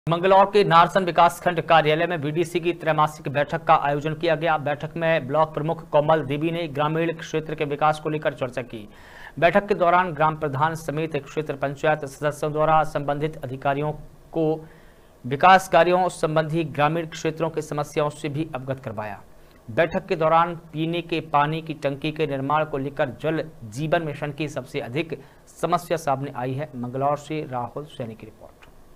मंगलौर के नारसन विकासखंड कार्यालय में बीडीसी की त्रैमासिक बैठक का आयोजन किया गया। बैठक में ब्लॉक प्रमुख कोमल देवी ने ग्रामीण क्षेत्र के विकास को लेकर चर्चा की। बैठक के दौरान ग्राम प्रधान समेत क्षेत्र पंचायत सदस्यों द्वारा संबंधित अधिकारियों को विकास कार्यों संबंधी ग्रामीण क्षेत्रों की समस्याओं से भी अवगत करवाया। बैठक के दौरान पीने के पानी की टंकी के निर्माण को लेकर जल जीवन मिशन की सबसे अधिक समस्या सामने आई है। मंगलौर से राहुल सैनी की रिपोर्ट।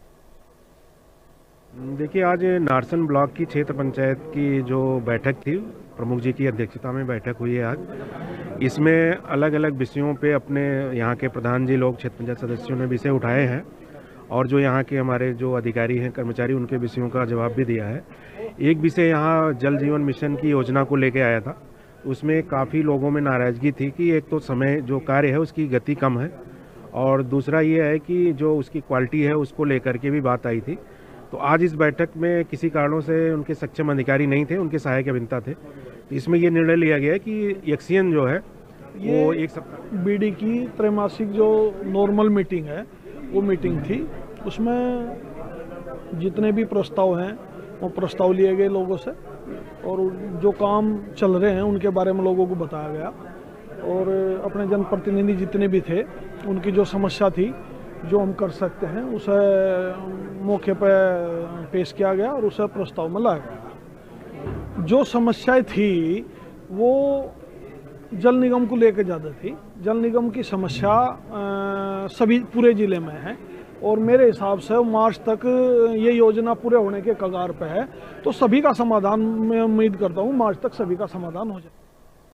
देखिए, आज नारसन ब्लॉक की क्षेत्र पंचायत की जो बैठक थी, प्रमुख जी की अध्यक्षता में बैठक हुई है आज। इसमें अलग अलग विषयों पे अपने यहाँ के प्रधान जी लोग, क्षेत्र पंचायत सदस्यों ने विषय उठाए हैं और जो यहाँ के हमारे जो अधिकारी हैं, कर्मचारी, उनके विषयों का जवाब भी दिया है। एक विषय यहाँ जल जीवन मिशन की योजना को लेके आया था। उसमें काफ़ी लोगों में नाराज़गी थी कि एक तो समय जो कार्य है उसकी गति कम है और दूसरा ये है कि जो उसकी क्वालिटी है उसको लेकर के भी बात आई थी। तो आज इस बैठक में किसी कारणों से उनके सक्षम अधिकारी नहीं थे, उनके सहायक अभियंता थे। इसमें ये निर्णय लिया गया कि एक्सीएन जो है वो एक सप्ताह बीडी की त्रैमासिक जो नॉर्मल मीटिंग है वो मीटिंग थी। उसमें जितने भी प्रस्ताव हैं वो प्रस्ताव लिए गए लोगों से और जो काम चल रहे हैं उनके बारे में लोगों को बताया गया और अपने जनप्रतिनिधि जितने भी थे उनकी जो समस्या थी, जो हम कर सकते हैं उसे मौके पर पेश किया गया और उसे प्रस्ताव में लाया गया। जो समस्याएं थी वो जल निगम को लेकर ज़्यादा थी। जल निगम की समस्या सभी पूरे ज़िले में है और मेरे हिसाब से मार्च तक ये योजना पूरे होने के कगार पे है। तो सभी का समाधान, मैं उम्मीद करता हूँ मार्च तक सभी का समाधान हो जाए।